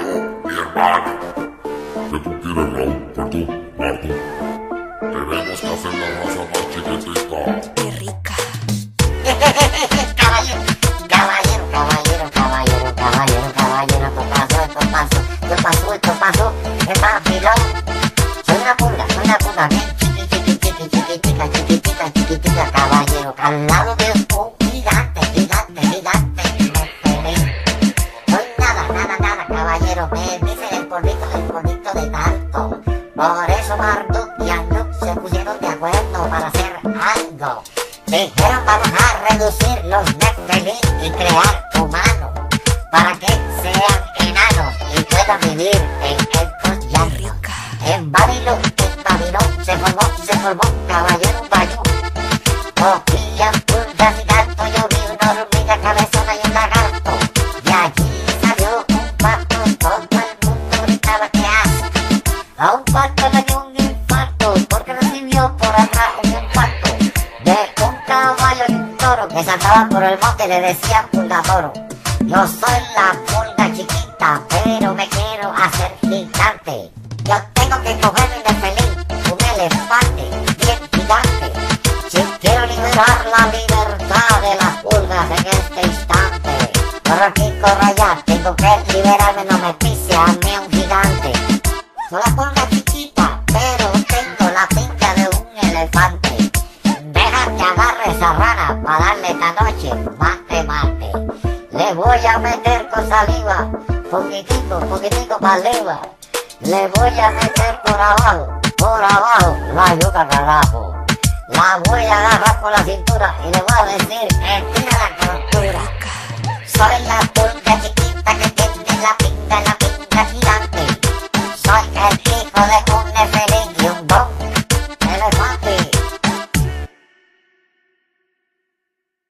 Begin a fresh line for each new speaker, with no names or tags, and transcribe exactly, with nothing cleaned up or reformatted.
mi hermano. ¿Qué tú quieres, Raúl? Perdón, Marco. Tenemos que hacer la raza más chiquitita.
Qué rica.
Caballero, caballero, caballero, caballero, caballero, caballero, esto pasó, esto pasó, esto pasó, esto pasó, es vacilón. Soy una pulga, soy una pulga, bien chiqui, chiqui, chiqui, chiquitica, chiquitita, chiquitita, caballero, al lado de un gigante, gigante, gigante, me feliz. Soy nada, nada, nada, caballero, me dicen el polvito, el polvito de tanto. Por eso Marduk y Anuk se pusieron de acuerdo para hacer algo. Dijeron vamos a reducir los Nephilim y crear humanos para que sean enanos y puedan vivir en estos llanos. En Babilón, en Babilón se formó, se formó caballero Bayú. Cogían pulgas y gatos, yo vi una hormiga cabezona y un lagarto. Y allí salió un pato, todo el mundo gritaba que hace. A un pato le dio un infarto porque recibió por atrás un impacto de un caballo y un toro que saltaban por el monte y le decían pulgatoro. Yo soy la pulga chiquita, pero me quiero hacer gigante. Yo tengo que coger mi Nephilim, un elefante bien gigante. Si quiero liberar la libertad de las pulgas en este instante. Corro aquí, corro allá, tengo que liberarme, no me pise a mí un gigante. Soy la pulga chiquita, pero tengo la pinta de un elefante. Deja que agarre esa rana para darle esta noche mate mate. Le voy a meter con saliva, poquitico, poquitico para arriba. Le voy a meter por abajo, por abajo, la yuca carajo. La voy a agarrar por la cintura y le voy a decir, estira la captura. Soy la pulga chiquita que tiene la pinta en la